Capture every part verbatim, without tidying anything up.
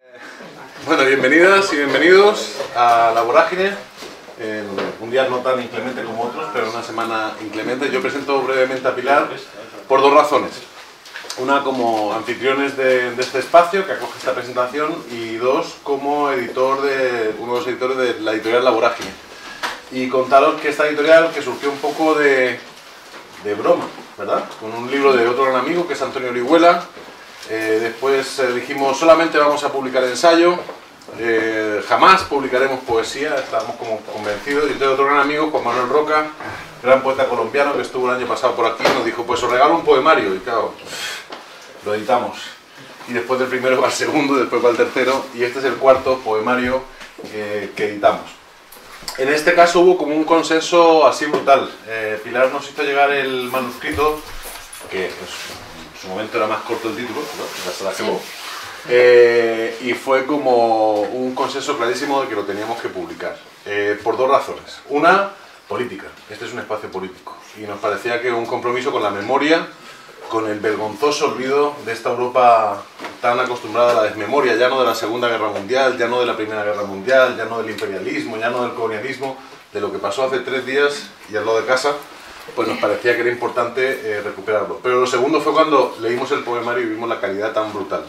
Bueno, bienvenidas y bienvenidos a La Vorágine, en un día no tan inclemente como otros, pero una semana inclemente. Yo presento brevemente a Pilar por dos razones. Una como anfitriones de, de este espacio que acoge esta presentación, y dos como editor de, uno de los editores de la editorial La Vorágine. Y contaros que esta editorial, que surgió un poco de, de broma, ¿verdad? Con un libro de otro gran amigo que es Antonio Orihuela. Eh, después eh, dijimos solamente vamos a publicar ensayo, eh, jamás publicaremos poesía, estábamos como convencidos. Y entonces otro gran amigo, Juan Manuel Roca, gran poeta colombiano que estuvo el año pasado por aquí, nos dijo pues os regalo un poemario, y claro, lo editamos. Y después del primero va el segundo, después va el tercero, y este es el cuarto poemario eh, que editamos. En este caso hubo como un consenso así brutal. eh, Pilar nos hizo llegar el manuscrito, que es, en su momento era más corto el título, ¿no? Ya se la acabó. Sí. Eh, y fue como un consenso clarísimo de que lo teníamos que publicar, eh, por dos razones. Una, política. Este es un espacio político y nos parecía que un compromiso con la memoria, con el vergonzoso olvido de esta Europa tan acostumbrada a la desmemoria, ya no de la Segunda Guerra Mundial, ya no de la Primera Guerra Mundial, ya no del imperialismo, ya no del colonialismo, de lo que pasó hace tres días y al lado de casa. Pues nos parecía que era importante eh, recuperarlo. Pero lo segundo fue cuando leímos el poemario y vimos la calidad tan brutal.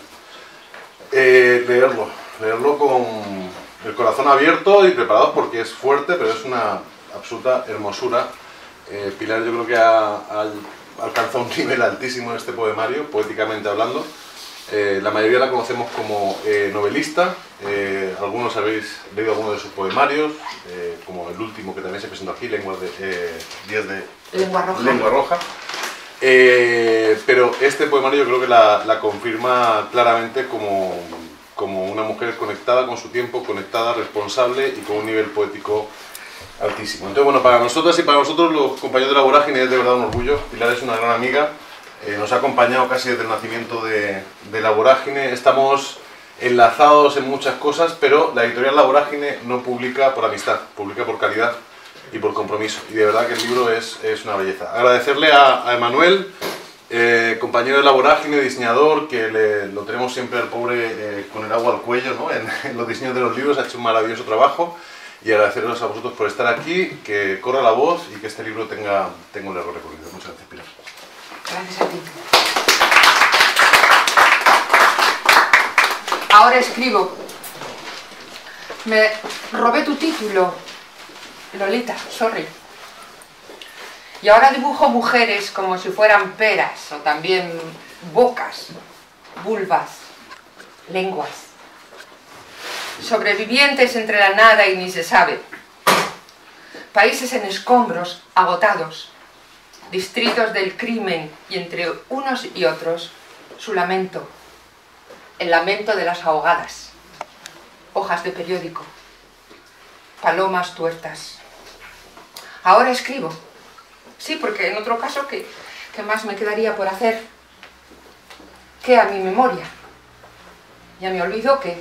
Eh, leerlo, leerlo con el corazón abierto y preparados, porque es fuerte, pero es una absoluta hermosura. Eh, Pilar yo creo que ha, ha alcanzado un nivel altísimo en este poemario, poéticamente hablando. Eh, la mayoría la conocemos como eh, novelista, eh, algunos habéis leído algunos de sus poemarios, eh, como el último que también se presentó aquí, Lenguas de, eh, Días de Lengua Roja. Lengua Roja. Eh, pero este poemario yo creo que la, la confirma claramente como, como una mujer conectada con su tiempo, conectada, responsable y con un nivel poético altísimo. Entonces, bueno, para nosotras y para nosotros los compañeros de La Vorágine es de verdad un orgullo. Pilar es una gran amiga. Eh, nos ha acompañado casi desde el nacimiento de, de La Vorágine. Estamos enlazados en muchas cosas, pero la editorial La Vorágine no publica por amistad, publica por calidad y por compromiso. Y de verdad que el libro es, es una belleza. Agradecerle a, a Emanuel, eh, compañero de La Vorágine, diseñador, que le, lo tenemos siempre al pobre eh, con el agua al cuello, ¿no? en, en los diseños de los libros. Ha hecho un maravilloso trabajo. Y agradeceros a vosotros por estar aquí, que corra la voz y que este libro tenga, tenga un largo recorrido. Muchas gracias, Pilar. Gracias a ti. Ahora escribo. Me robé tu título, Lolita, sorry. Y ahora dibujo mujeres como si fueran peras, o también bocas, vulvas, lenguas. Sobrevivientes entre la nada y ni se sabe. Países en escombros, agotados. Distritos del crimen, y entre unos y otros su lamento, el lamento de las ahogadas, hojas de periódico, palomas tuertas. Ahora escribo, sí, porque en otro caso, ¿qué, qué más me quedaría por hacer? ¿Qué a mi memoria? Y a mi olvido, ¿qué?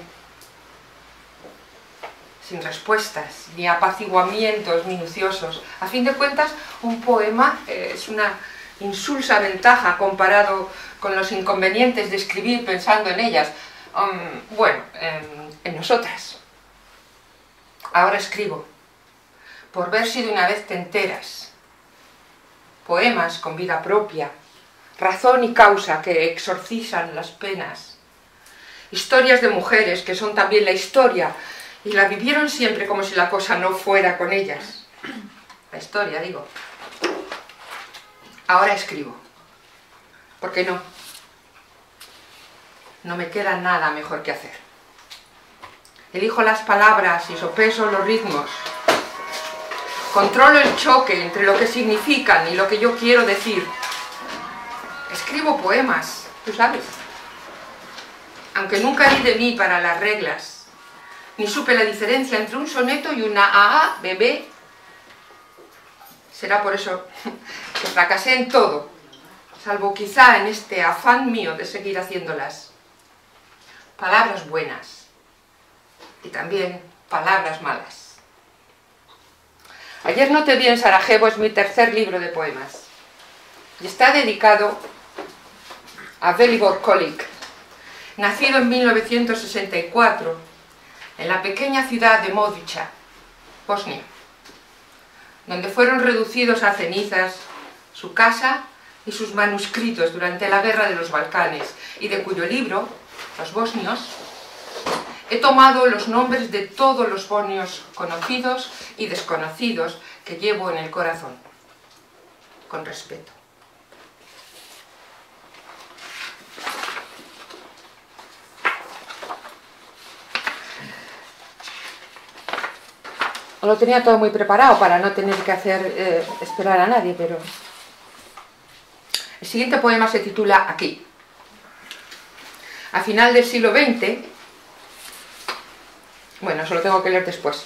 Sin respuestas, ni apaciguamientos minuciosos. A fin de cuentas, un poema eh, es una insulsa ventaja comparado con los inconvenientes de escribir pensando en ellas. Um, bueno, en, en nosotras. Ahora escribo, por ver si de una vez te enteras. Poemas con vida propia, razón y causa que exorcizan las penas. Historias de mujeres que son también la historia, y la vivieron siempre como si la cosa no fuera con ellas. La historia, digo. Ahora escribo. ¿Por qué no? No me queda nada mejor que hacer. Elijo las palabras y sopeso los ritmos. Controlo el choque entre lo que significan y lo que yo quiero decir. Escribo poemas, tú sabes. Aunque nunca di de mí para las reglas, ni supe la diferencia entre un soneto y una A A, B B. Será por eso que fracasé en todo, salvo quizá en este afán mío de seguir haciéndolas. Palabras buenas y también palabras malas. Ayer no te vi en Sarajevo, es mi tercer libro de poemas. Y está dedicado a Velibor Kolik, nacido en mil novecientos sesenta y cuatro en la pequeña ciudad de Modica, Bosnia, donde fueron reducidos a cenizas su casa y sus manuscritos durante la Guerra de los Balcanes, y de cuyo libro, Los Bosnios, he tomado los nombres de todos los bosnios conocidos y desconocidos que llevo en el corazón, con respeto. Lo tenía todo muy preparado para no tener que hacer eh, esperar a nadie, pero... El siguiente poema se titula Aquí. A final del siglo veinte... Bueno, eso lo tengo que leer después.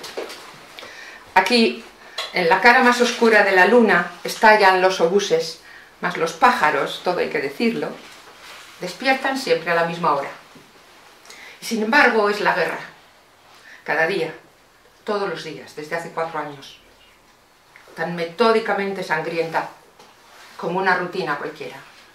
Aquí, en la cara más oscura de la luna, estallan los obuses, mas los pájaros, todo hay que decirlo, despiertan siempre a la misma hora. Y sin embargo es la guerra, cada día, todos los días, desde hace cuatro años, tan metódicamente sangrienta como una rutina cualquiera.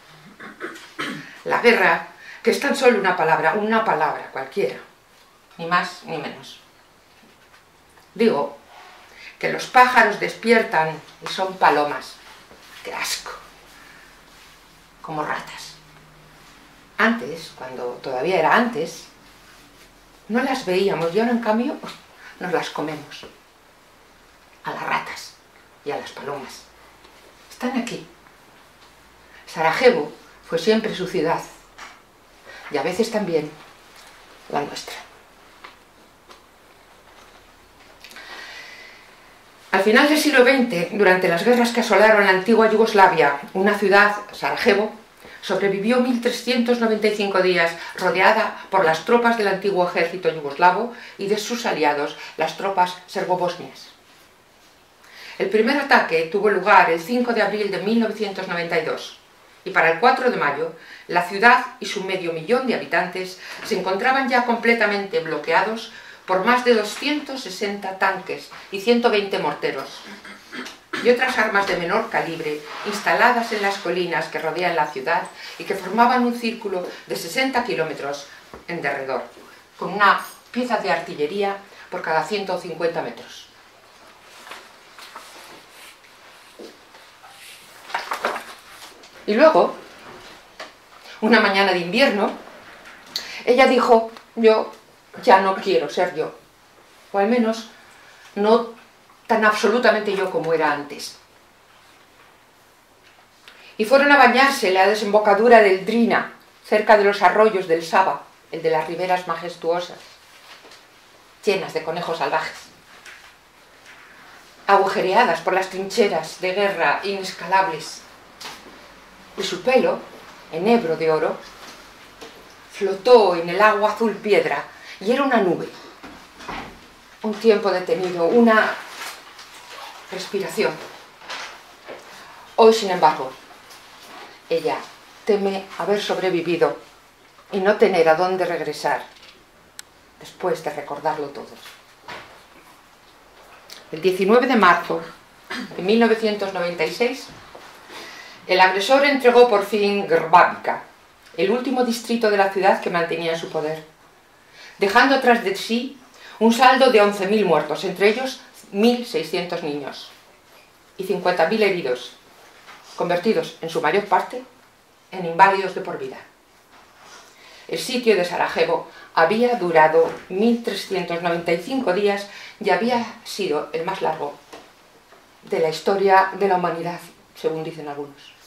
La guerra, que es tan solo una palabra, una palabra cualquiera, ni más ni menos. Digo que los pájaros despiertan y son palomas, ¡qué asco!, como ratas. Antes, cuando todavía era antes, no las veíamos y ahora en cambio nos las comemos. A las ratas y a las palomas. Están aquí. Sarajevo fue siempre su ciudad y a veces también la nuestra. Al final del siglo veinte, durante las guerras que asolaron la antigua Yugoslavia, una ciudad, Sarajevo, sobrevivió mil trescientos noventa y cinco días rodeada por las tropas del antiguo ejército yugoslavo y de sus aliados, las tropas serbobosnias. El primer ataque tuvo lugar el cinco de abril de mil novecientos noventa y dos y para el cuatro de mayo la ciudad y su medio millón de habitantes se encontraban ya completamente bloqueados por más de doscientos sesenta tanques y ciento veinte morteros y otras armas de menor calibre instaladas en las colinas que rodean la ciudad y que formaban un círculo de sesenta kilómetros en derredor, con una pieza de artillería por cada ciento cincuenta metros. Y luego, una mañana de invierno, ella dijo: yo ya no quiero ser yo, o al menos no tan absolutamente yo como era antes. Y fueron a bañarse en la desembocadura del Drina, cerca de los arroyos del Sava, el de las riberas majestuosas, llenas de conejos salvajes, agujereadas por las trincheras de guerra inescalables. Y su pelo, enebro de oro, flotó en el agua azul piedra, y era una nube. Un tiempo detenido, una respiración. Hoy, sin embargo, ella teme haber sobrevivido y no tener a dónde regresar después de recordarlo todo. El diecinueve de marzo de mil novecientos noventa y seis, el agresor entregó por fin Grbavica, el último distrito de la ciudad que mantenía en su poder, dejando tras de sí un saldo de once mil muertos, entre ellos mil seiscientos niños, y cincuenta mil heridos, convertidos en su mayor parte en inválidos de por vida. El sitio de Sarajevo había durado mil trescientos noventa y cinco días y había sido el más largo de la historia de la humanidad, según dicen algunos.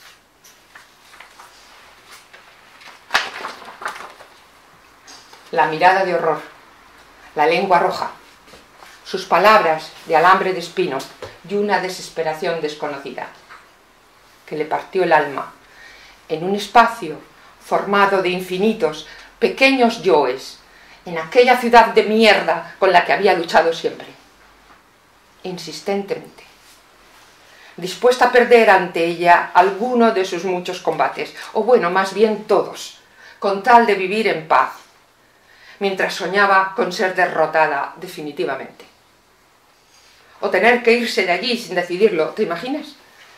La mirada de horror, la lengua roja, sus palabras de alambre de espino y una desesperación desconocida, que le partió el alma en un espacio formado de infinitos pequeños yoes, en aquella ciudad de mierda con la que había luchado siempre, insistentemente, dispuesta a perder ante ella alguno de sus muchos combates, o bueno, más bien todos, con tal de vivir en paz, mientras soñaba con ser derrotada definitivamente. O tener que irse de allí sin decidirlo, ¿te imaginas?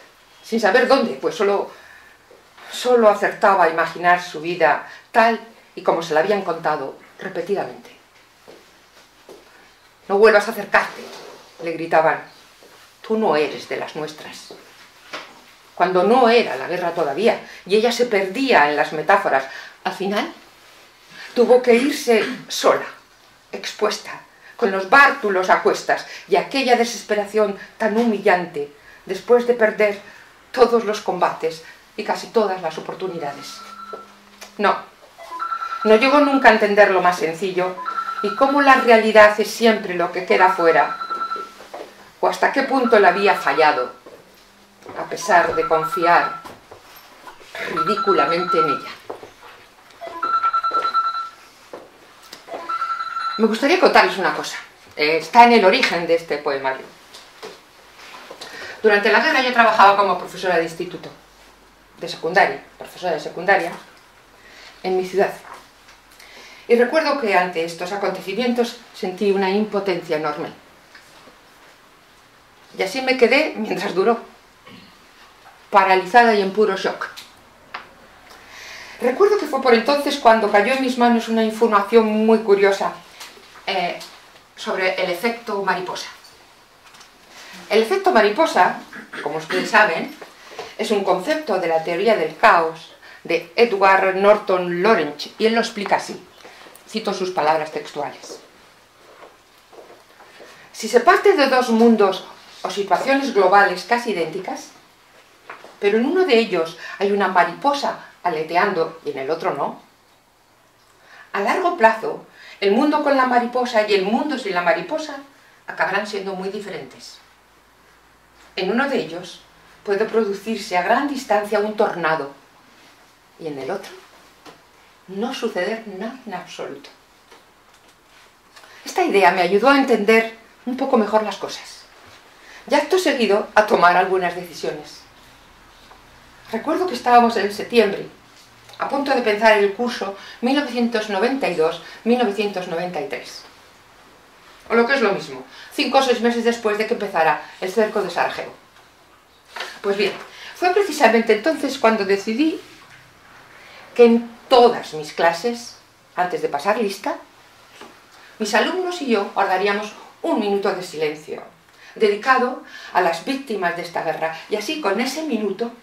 Sin saber dónde, pues solo, solo acertaba a imaginar su vida tal y como se la habían contado repetidamente. No vuelvas a acercarte, le gritaban, tú no eres de las nuestras. Cuando no era la guerra todavía, y ella se perdía en las metáforas, al final tuvo que irse sola, expuesta, con los bártulos a cuestas, y aquella desesperación tan humillante, después de perder todos los combates y casi todas las oportunidades. No, no llegó nunca a entender lo más sencillo, y cómo la realidad es siempre lo que queda fuera, o hasta qué punto le había fallado, a pesar de confiar ridículamente en ella. Me gustaría contarles una cosa. Eh, está en el origen de este poemario. Durante la guerra yo trabajaba como profesora de instituto, de secundaria, profesora de secundaria, en mi ciudad. Y recuerdo que ante estos acontecimientos sentí una impotencia enorme. Y así me quedé mientras duró, paralizada y en puro shock. Recuerdo que fue por entonces cuando cayó en mis manos una información muy curiosa eh, sobre el efecto mariposa. El efecto mariposa, como ustedes saben, es un concepto de la teoría del caos de Edward Norton Lawrence, y él lo explica así. Cito sus palabras textuales. Si se parte de dos mundos o situaciones globales casi idénticas, pero en uno de ellos hay una mariposa aleteando y en el otro no, a largo plazo, el mundo con la mariposa y el mundo sin la mariposa acabarán siendo muy diferentes. En uno de ellos puede producirse a gran distancia un tornado y en el otro no suceder nada en absoluto. Esta idea me ayudó a entender un poco mejor las cosas y acto seguido a tomar algunas decisiones. Recuerdo que estábamos en septiembre, a punto de pensar el curso mil novecientos noventa y dos mil novecientos noventa y tres. O lo que es lo mismo, cinco o seis meses después de que empezara el cerco de Sarajevo. Pues bien, fue precisamente entonces cuando decidí que en todas mis clases, antes de pasar lista, mis alumnos y yo guardaríamos un minuto de silencio, dedicado a las víctimas de esta guerra, y así con ese minuto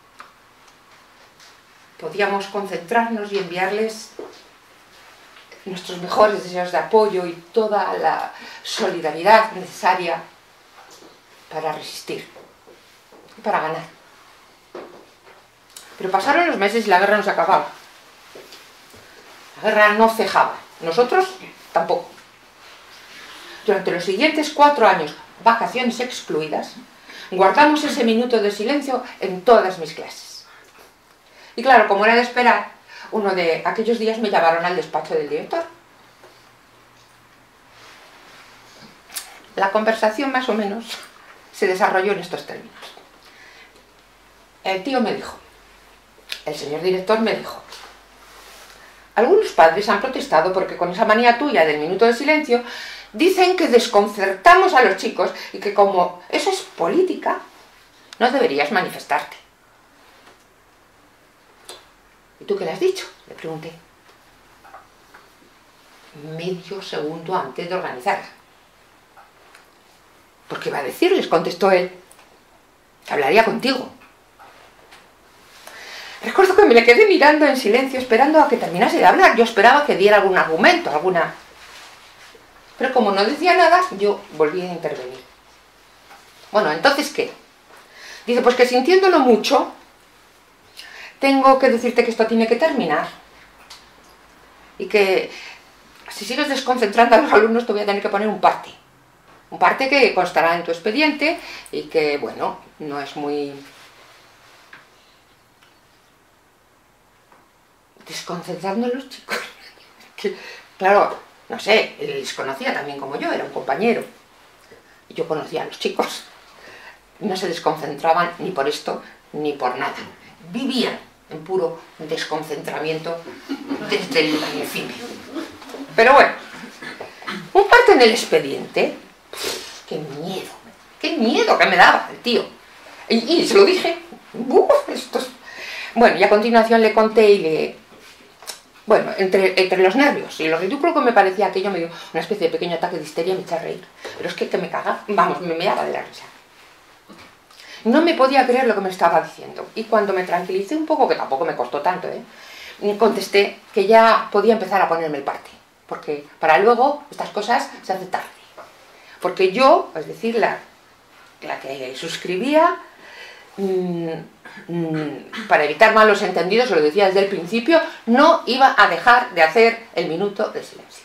podíamos concentrarnos y enviarles nuestros mejores deseos de apoyo y toda la solidaridad necesaria para resistir y para ganar. Pero pasaron los meses y la guerra no se acababa. La guerra no cejaba. Nosotros tampoco. Durante los siguientes cuatro años, vacaciones excluidas, guardamos ese minuto de silencio en todas mis clases. Y claro, como era de esperar, uno de aquellos días me llamaron al despacho del director. La conversación más o menos se desarrolló en estos términos. El tío me dijo, el señor director me dijo, algunos padres han protestado porque con esa manía tuya del minuto de silencio dicen que desconcertamos a los chicos y que como eso es política, no deberías manifestarte. ¿Y tú qué le has dicho?, le pregunté. Medio segundo antes de organizarla. ¿Por qué va a decirles?, contestó él. Que hablaría contigo. Recuerdo que me le quedé mirando en silencio, esperando a que terminase de hablar. Yo esperaba que diera algún argumento, alguna... Pero como no decía nada, yo volví a intervenir. Bueno, ¿entonces qué? Dice, pues que sintiéndolo mucho, tengo que decirte que esto tiene que terminar. Y que si sigues desconcentrando a los alumnos te voy a tener que poner un parte. Un parte que constará en tu expediente y que, bueno, no es muy... Desconcentrando a los chicos. Que, claro, no sé, él les conocía también como yo, era un compañero. Y yo conocía a los chicos. No se desconcentraban ni por esto ni por nada. Vivían en puro desconcentramiento desde el principio. Pero bueno, un parte en el expediente, pff, qué miedo, qué miedo que me daba el tío. Y, y se lo dije, uf, esto es... Bueno, y a continuación le conté y le... Bueno, entre, entre los nervios y lo ridículo que me parecía aquello, me dio una especie de pequeño ataque de histeria y me eché a reír. Pero es que, que me caga, vamos, me meaba de la risa. No me podía creer lo que me estaba diciendo. Y cuando me tranquilicé un poco, que tampoco me costó tanto, ¿eh? contesté que ya podía empezar a ponerme el parte. Porque para luego estas cosas se hace tarde. Porque yo, es decir, la, la que suscribía, mmm, mmm, para evitar malos entendidos, se lo decía desde el principio, no iba a dejar de hacer el minuto de silencio.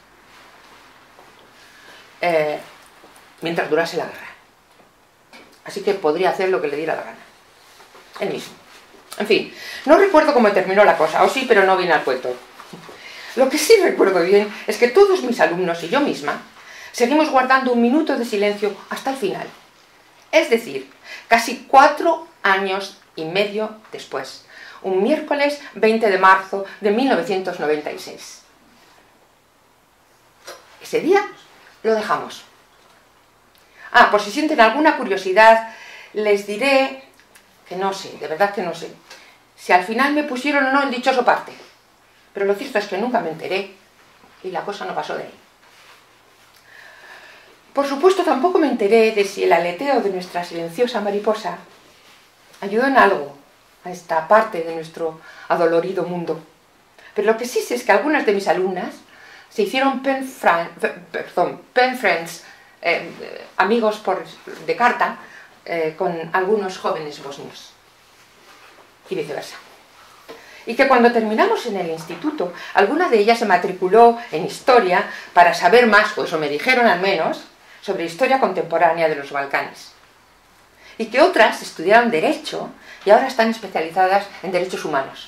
Eh, mientras durase la guerra. Así que podría hacer lo que le diera la gana. Él mismo. En fin, no recuerdo cómo terminó la cosa, o sí, pero no viene al cuento. Lo que sí recuerdo bien es que todos mis alumnos y yo misma seguimos guardando un minuto de silencio hasta el final. Es decir, casi cuatro años y medio después, un miércoles veinte de marzo de mil novecientos noventa y seis. Ese día lo dejamos. Ah, por si sienten alguna curiosidad, les diré que no sé, de verdad que no sé, si al final me pusieron o no el dichoso parte. Pero lo cierto es que nunca me enteré y la cosa no pasó de ahí. Por supuesto, tampoco me enteré de si el aleteo de nuestra silenciosa mariposa ayudó en algo a esta parte de nuestro adolorido mundo. Pero lo que sí sé es que algunas de mis alumnas se hicieron pen, perdón, pen friends, eh, amigos por, de carta, eh, con algunos jóvenes bosnios. Y viceversa. Y que cuando terminamos en el instituto, alguna de ellas se matriculó en historia para saber más, o eso me dijeron al menos, sobre historia contemporánea de los Balcanes. Y que otras estudiaron Derecho y ahora están especializadas en Derechos Humanos.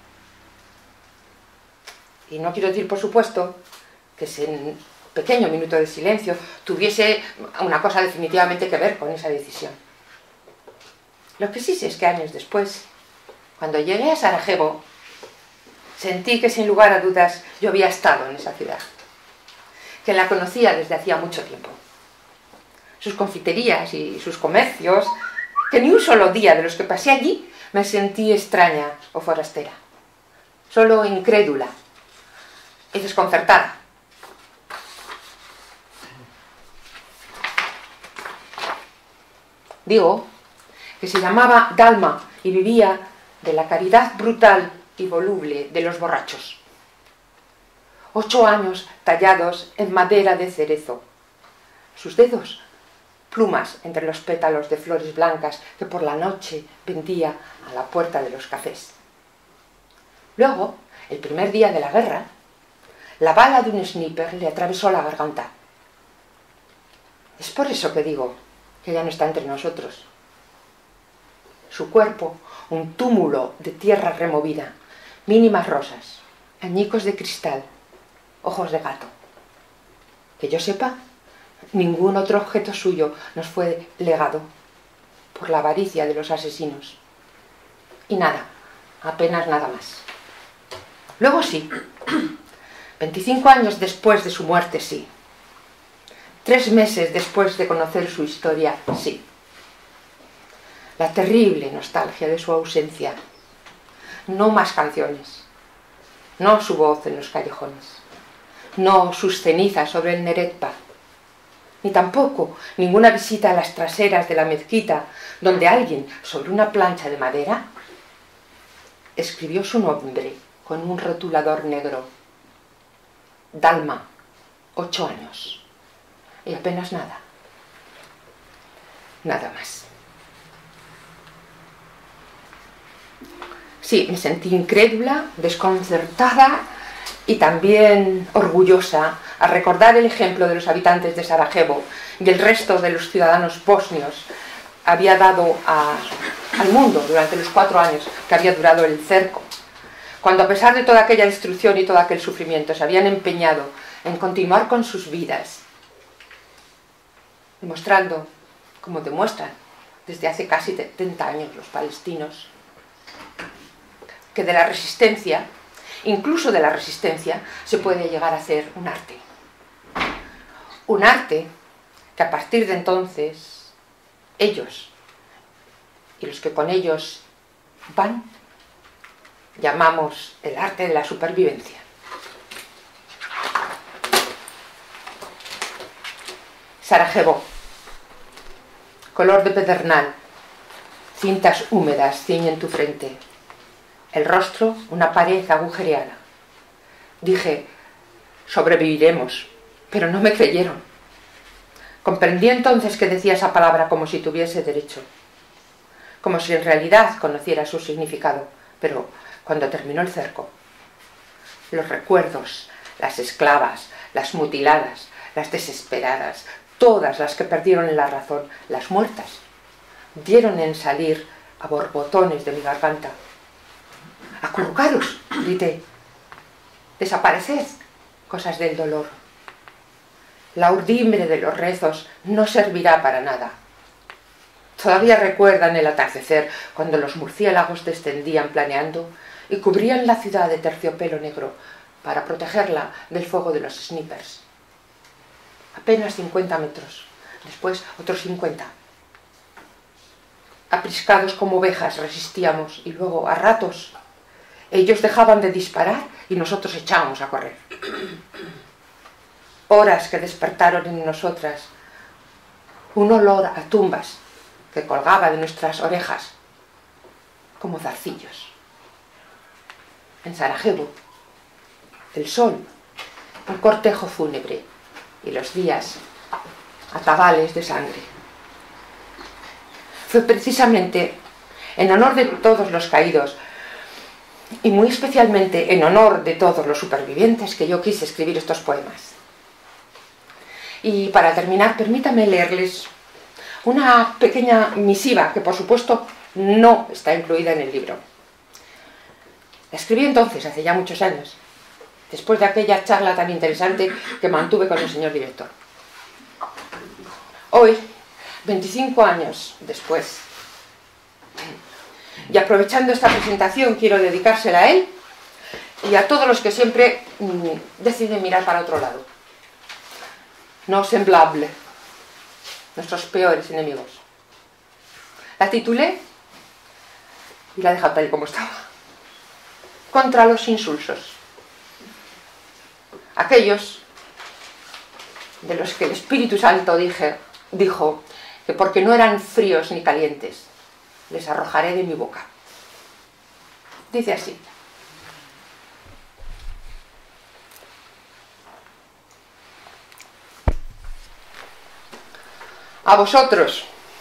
Y no quiero decir, por supuesto, que ese pequeño minuto de silencio tuviese una cosa definitivamente que ver con esa decisión. Lo que sí sé es que años después, cuando llegué a Sarajevo, sentí que sin lugar a dudas yo había estado en esa ciudad, que la conocía desde hacía mucho tiempo. Sus confiterías y sus comercios, que ni un solo día de los que pasé allí me sentí extraña o forastera, solo incrédula y desconcertada. Digo que se llamaba Dalma y vivía de la caridad brutal y voluble de los borrachos. Ocho años tallados en madera de cerezo. Sus dedos, plumas entre los pétalos de flores blancas que por la noche vendía a la puerta de los cafés. Luego, el primer día de la guerra, la bala de un sniper le atravesó la garganta. Es por eso que digo que ya no está entre nosotros. Su cuerpo, un túmulo de tierra removida, mínimas rosas, añicos de cristal, ojos de gato. Que yo sepa, ningún otro objeto suyo nos fue legado por la avaricia de los asesinos. Y nada, apenas nada más. Luego sí, veinticinco años después de su muerte, sí. Tres meses después de conocer su historia, sí. La terrible nostalgia de su ausencia. No más canciones. No su voz en los callejones. No sus cenizas sobre el Neretpa. Ni tampoco ninguna visita a las traseras de la mezquita, donde alguien, sobre una plancha de madera, escribió su nombre con un rotulador negro. Dalma, ocho años. Y apenas nada. Nada más. Sí, me sentí incrédula, desconcertada y también orgullosa al recordar el ejemplo de los habitantes de Sarajevo y el resto de los ciudadanos bosnios había dado a, al mundo durante los cuatro años que había durado el cerco, cuando a pesar de toda aquella destrucción y todo aquel sufrimiento se habían empeñado en continuar con sus vidas, demostrando, como demuestran desde hace casi setenta años los palestinos, que de la resistencia, incluso de la resistencia, se puede llegar a hacer un arte. Un arte que a partir de entonces, ellos y los que con ellos van, llamamos el arte de la supervivencia. Sarajevo, color de pedernal, cintas húmedas ciñen tu frente, el rostro una pared agujereada. Dije, sobreviviremos, pero no me creyeron. Comprendí entonces que decía esa palabra como si tuviese derecho, como si en realidad conociera su significado, pero cuando terminó el cerco, los recuerdos, las esclavas, las mutiladas, las desesperadas, todas las que perdieron la razón, las muertas, dieron en salir a borbotones de mi garganta. «¡Acurrucaros!», grité. «Desapareced, cosas del dolor. La urdimbre de los rezos no servirá para nada». Todavía recuerdan el atardecer, cuando los murciélagos descendían planeando y cubrían la ciudad de terciopelo negro para protegerla del fuego de los snipers. Apenas cincuenta metros, después otros cincuenta. Apriscados como ovejas resistíamos y luego, a ratos, ellos dejaban de disparar y nosotros echábamos a correr. Horas que despertaron en nosotras un olor a tumbas que colgaba de nuestras orejas como zarcillos. En Sarajevo, el sol, un cortejo fúnebre, y los días atabales de sangre. Fue precisamente en honor de todos los caídos y muy especialmente en honor de todos los supervivientes que yo quise escribir estos poemas. Y para terminar, permítame leerles una pequeña misiva que por supuesto no está incluida en el libro. La escribí entonces, hace ya muchos años, después de aquella charla tan interesante que mantuve con el señor director. Hoy, veinticinco años después, y aprovechando esta presentación, quiero dedicársela a él y a todos los que siempre mmm, deciden mirar para otro lado. No semblable, nuestros peores enemigos. La titulé y la he dejado tal y como estaba. Contra los insulsos. Aquellos de los que el Espíritu Santo dije, dijo que porque no eran fríos ni calientes, les arrojaré de mi boca. Dice así: a vosotros,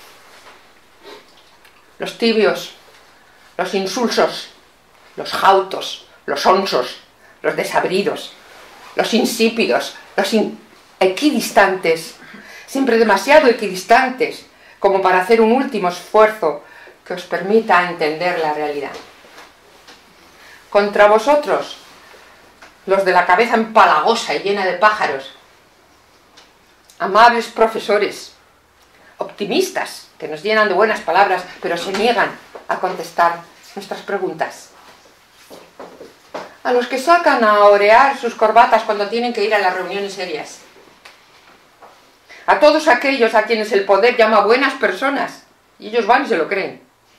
los tibios, los insulsos, los jautos, los onsos, los desabridos, los insípidos, los in equidistantes, siempre demasiado equidistantes como para hacer un último esfuerzo que os permita entender la realidad. Contra vosotros, los de la cabeza empalagosa y llena de pájaros, amables profesores, optimistas, que nos llenan de buenas palabras, pero se niegan a contestar nuestras preguntas. A los que sacan a orear sus corbatas cuando tienen que ir a las reuniones serias. A todos aquellos a quienes el poder llama buenas personas, y ellos van y se lo creen.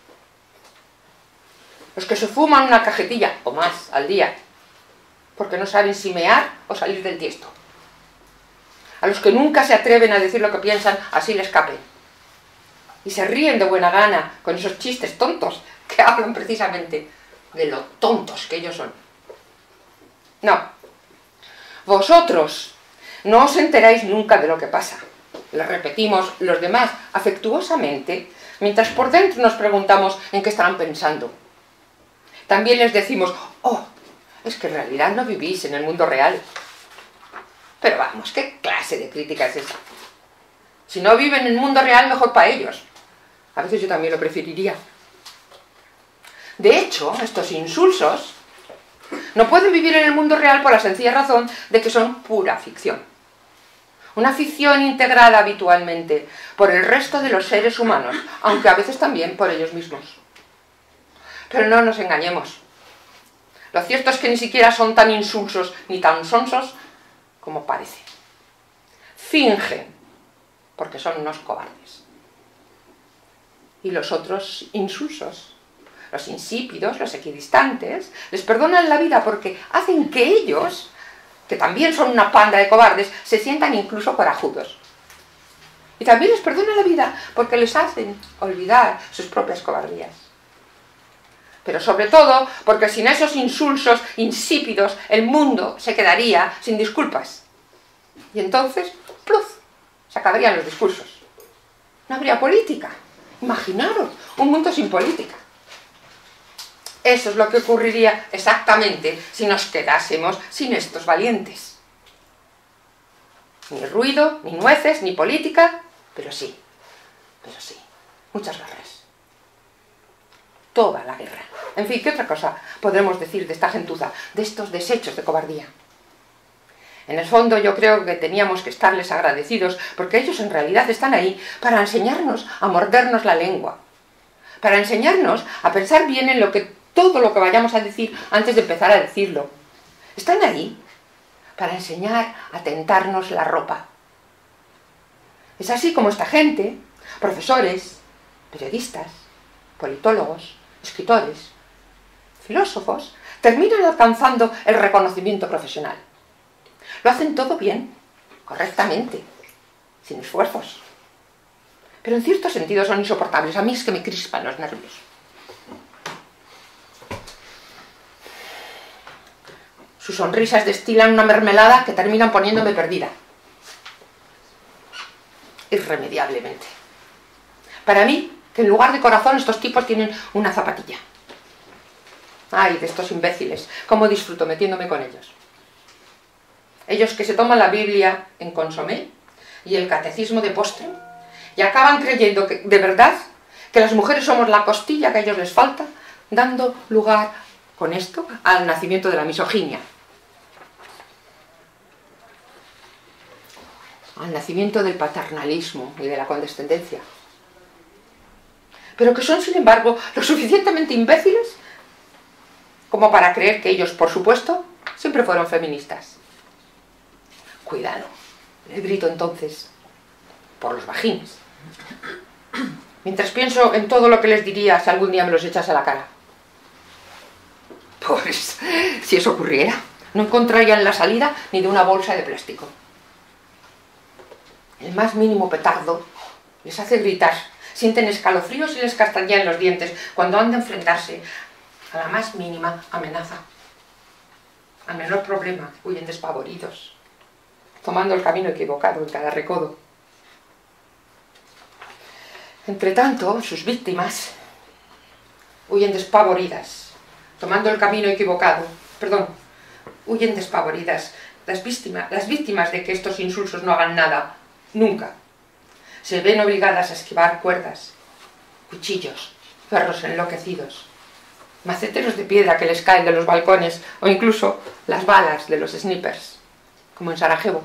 Los que se fuman una cajetilla, o más, al día, porque no saben si mear o salir del tiesto. A los que nunca se atreven a decir lo que piensan, así les escapen. Y se ríen de buena gana con esos chistes tontos que hablan precisamente de lo tontos que ellos son. No, vosotros no os enteráis nunca de lo que pasa. Le repetimos los demás afectuosamente, mientras por dentro nos preguntamos en qué estarán pensando. También les decimos, oh, es que en realidad no vivís en el mundo real. Pero vamos, ¿qué clase de crítica es esa? Si no viven en el mundo real, mejor para ellos. A veces yo también lo preferiría. De hecho, estos insulsos no pueden vivir en el mundo real por la sencilla razón de que son pura ficción. Una ficción integrada habitualmente por el resto de los seres humanos, aunque a veces también por ellos mismos. Pero no nos engañemos. Lo cierto es que ni siquiera son tan insulsos ni tan sonsos como parece. Fingen, porque son unos cobardes. Y los otros insulsos los insípidos, los equidistantes, les perdonan la vida porque hacen que ellos, que también son una panda de cobardes, se sientan incluso corajudos. Y también les perdonan la vida porque les hacen olvidar sus propias cobardías. Pero sobre todo porque sin esos insulsos insípidos el mundo se quedaría sin disculpas. Y entonces, ¡pluf!, se acabarían los discursos. No habría política. Imaginaros, un mundo sin política. Eso es lo que ocurriría exactamente si nos quedásemos sin estos valientes. Ni ruido, ni nueces, ni política, pero sí, pero sí, muchas guerras. Toda la guerra. En fin, ¿qué otra cosa podremos decir de esta gentuza, de estos desechos de cobardía? En el fondo yo creo que teníamos que estarles agradecidos, porque ellos en realidad están ahí para enseñarnos a mordernos la lengua, para enseñarnos a pensar bien en lo que, todo lo que vayamos a decir antes de empezar a decirlo. Están ahí para enseñar a tentarnos la ropa. Es así como esta gente, profesores, periodistas, politólogos, escritores, filósofos, terminan alcanzando el reconocimiento profesional. Lo hacen todo bien, correctamente, sin esfuerzos. Pero en cierto sentido son insoportables. A mí es que me crispan los nervios. Sus sonrisas destilan una mermelada que terminan poniéndome perdida. Irremediablemente. Para mí, que en lugar de corazón estos tipos tienen una zapatilla. Ay, de estos imbéciles, cómo disfruto metiéndome con ellos. Ellos que se toman la Biblia en consomé y el catecismo de postre y acaban creyendo que, de verdad, que las mujeres somos la costilla que a ellos les falta, dando lugar con esto al nacimiento de la misoginia, al nacimiento del paternalismo y de la condescendencia. Pero que son, sin embargo, lo suficientemente imbéciles como para creer que ellos, por supuesto, siempre fueron feministas. Cuidado, les grito entonces, por los vagines, mientras pienso en todo lo que les diría si algún día me los echase a la cara. Pues, si eso ocurriera, no encontrarían la salida ni de una bolsa de plástico. El más mínimo petardo les hace gritar, sienten escalofríos y les castañean los dientes cuando han de enfrentarse a la más mínima amenaza. Al menor problema, huyen despavoridos, tomando el camino equivocado en cada recodo. Entre tanto, sus víctimas huyen despavoridas, tomando el camino equivocado, perdón, huyen despavoridas. Las víctimas, las víctimas de que estos insulsos no hagan nada, nunca, se ven obligadas a esquivar cuerdas, cuchillos, perros enloquecidos, maceteros de piedra que les caen de los balcones o incluso las balas de los snipers, como en Sarajevo.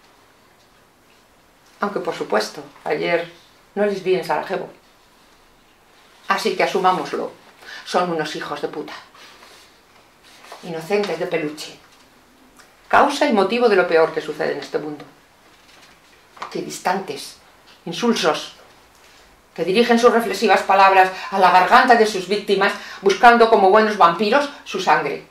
Aunque, por supuesto, ayer no les vi en Sarajevo. Así que asumámoslo, son unos hijos de puta. Inocentes de peluche. Causa y motivo de lo peor que sucede en este mundo. Que distantes, insulsos, que dirigen sus reflexivas palabras a la garganta de sus víctimas, buscando como buenos vampiros su sangre.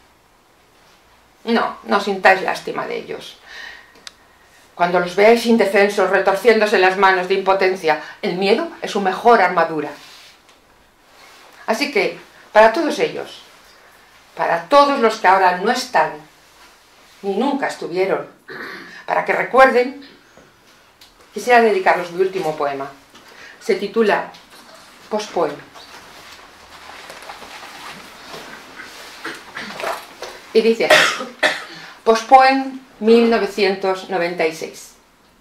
No, no sintáis lástima de ellos. Cuando los veáis indefensos, retorciéndose las manos de impotencia, el miedo es su mejor armadura. Así que, para todos ellos, para todos los que ahora no están, ni nunca estuvieron, para que recuerden, quisiera dedicarles mi último poema. Se titula Postpoem. Y dice así: Postpoem mil novecientos noventa y seis.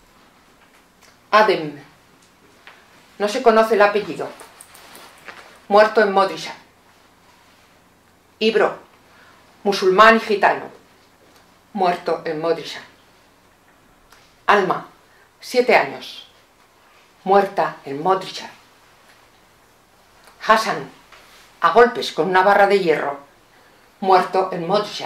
Adem. No se conoce el apellido. Muerto en Modrisha. Ibro. Musulmán y gitano. Muerto en Modrisha. Alma. Siete años. Muerta en Modrisha. Hassan. A golpes con una barra de hierro. Muerto en Modrisha.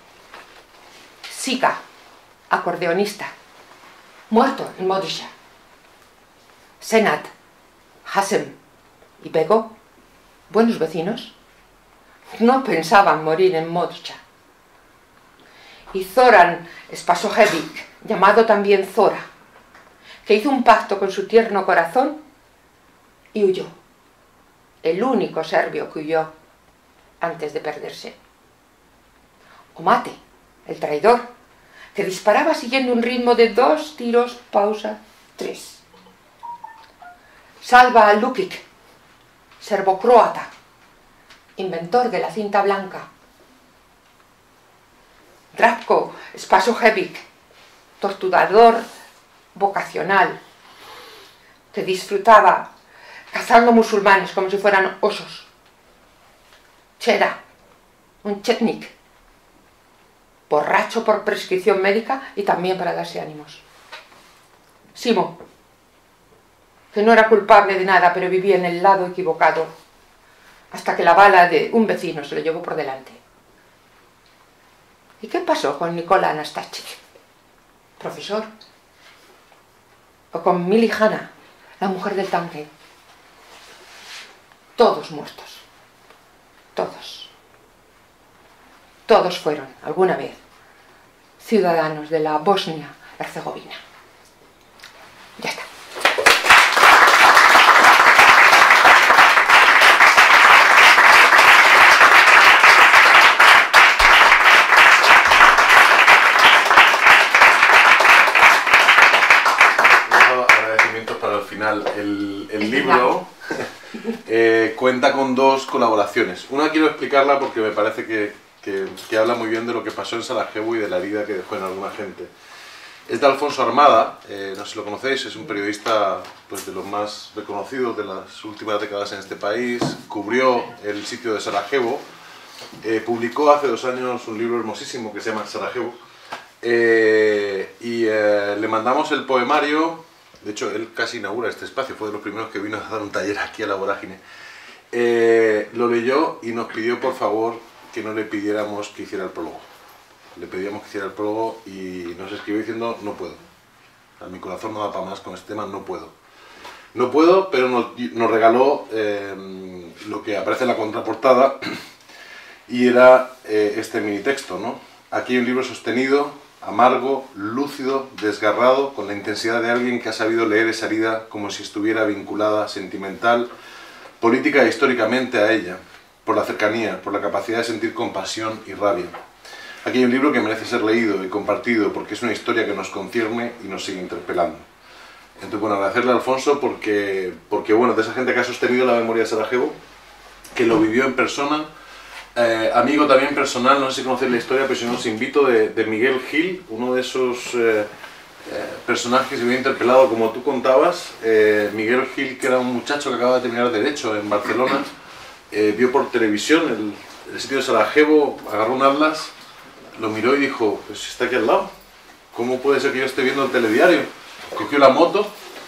Sika. Acordeonista, muerto en Modrisha. Senat, Hassem y Bego, buenos vecinos, no pensaban morir en Modzha. Y Zoran Spasojevic, llamado también Zora, que hizo un pacto con su tierno corazón y huyó, el único serbio que huyó antes de perderse. O Mate, el traidor, que disparaba siguiendo un ritmo de dos tiros, pausa, tres. Salva Lukic, serbo-croata, inventor de la cinta blanca. Ratko Spasojevic, torturador vocacional, que disfrutaba cazando musulmanes como si fueran osos. Cheda, un chetnik, borracho por prescripción médica y también para darse ánimos. Simo, que no era culpable de nada, pero vivía en el lado equivocado, hasta que la bala de un vecino se lo llevó por delante. ¿Y qué pasó con Nikola Anastasic, profesor? O con Mili Hanna, la mujer del tanque. Todos muertos. Todos. Todos fueron, alguna vez, ciudadanos de la Bosnia-Herzegovina. Ya está. El, el libro eh, cuenta con dos colaboraciones. Una quiero explicarla porque me parece que, que, que habla muy bien de lo que pasó en Sarajevo y de la herida que dejó en alguna gente. Es de Alfonso Armada, eh, no sé si lo conocéis, es un periodista pues, de los más reconocidos de las últimas décadas en este país. Cubrió el sitio de Sarajevo, eh, publicó hace dos años un libro hermosísimo que se llama Sarajevo, eh, y eh, le mandamos el poemario. De hecho, él casi inaugura este espacio, fue de los primeros que vino a dar un taller aquí a La Vorágine. Eh, lo leyó y nos pidió, por favor, que no le pidiéramos que hiciera el prólogo. Le pedíamos que hiciera el prólogo y nos escribió diciendo, no puedo. O sea, mi corazón no da para más con este tema, no puedo. No puedo, pero nos, nos regaló eh, lo que aparece en la contraportada y era eh, este mini texto, ¿no? Aquí hay un libro sostenido, amargo, lúcido, desgarrado, con la intensidad de alguien que ha sabido leer esa herida como si estuviera vinculada sentimental, política e históricamente a ella, por la cercanía, por la capacidad de sentir compasión y rabia. Aquí hay un libro que merece ser leído y compartido porque es una historia que nos concierne y nos sigue interpelando. Entonces, bueno, agradecerle a Alfonso porque, porque bueno, de esa gente que ha sostenido la memoria de Sarajevo, que lo vivió en persona. Eh, amigo también personal, no sé si conocéis la historia, pero si no os invito, de, de Miguel Gil, uno de esos eh, eh, personajes que se había interpelado, como tú contabas. eh, Miguel Gil, que era un muchacho que acaba de terminar Derecho en Barcelona, eh, vio por televisión el, el sitio de Sarajevo, agarró un atlas, lo miró y dijo, pues está aquí al lado, ¿cómo puede ser que yo esté viendo el telediario? Cogió la moto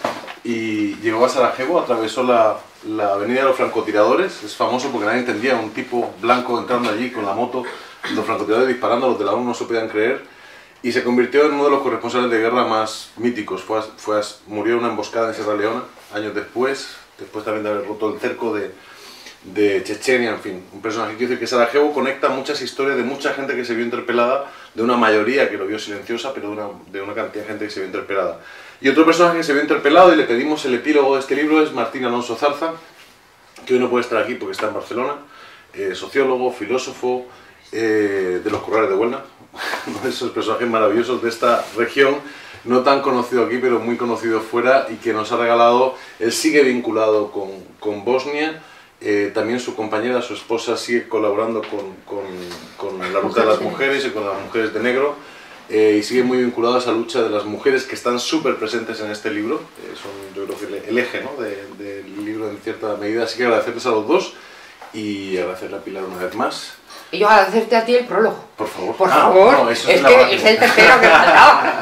y llegó a Sarajevo, atravesó la... la avenida de los francotiradores. Es famoso porque nadie entendía, un tipo blanco entrando allí con la moto, los francotiradores disparando, los de la ONU no se podían creer, y se convirtió en uno de los corresponsales de guerra más míticos. Fue a, fue a, murió en una emboscada en Sierra Leona, años después, después también de haber roto el cerco de, de Chechenia, en fin, un personaje. Quiero decir que Sarajevo conecta muchas historias de mucha gente que se vio interpelada, de una mayoría que lo vio silenciosa, pero de una, de una cantidad de gente que se vio interpelada. Y otro personaje que se vio interpelado y le pedimos el epílogo de este libro es Martín Alonso Zarza, que hoy no puede estar aquí porque está en Barcelona, eh, sociólogo, filósofo, eh, de los Corrales de Huelna, uno de esos personajes maravillosos de esta región, no tan conocido aquí pero muy conocido fuera, y que nos ha regalado, él sigue vinculado con, con Bosnia, eh, también su compañera, su esposa, sigue colaborando con, con, con la ruta de las mujeres y con las mujeres de negro. Eh, y sigue muy vinculado a esa lucha de las mujeres que están súper presentes en este libro. Eh, son, yo creo que el eje, ¿no?, de, del libro en cierta medida. Así que agradecerles a los dos y agradecerle a Pilar una vez más. Y yo agradecerte a ti el prólogo. Por favor. Por ah, favor, no, eso es, es, que es el tercero que faltaba.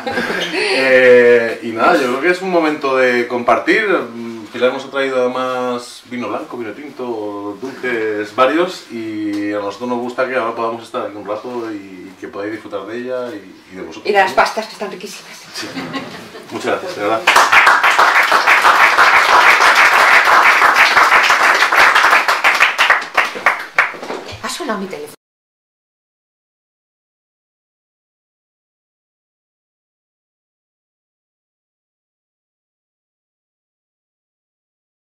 eh, Y nada, yo creo que es un momento de compartir. Pilar nos ha traído además vino blanco, vino tinto, dulces varios, y a nosotros nos gusta que ahora podamos estar aquí un rato y que podáis disfrutar de ella y, y de vosotros. Y de las pastas, que están riquísimas. Sí. Muchas gracias, de verdad. sonado mi teléfono.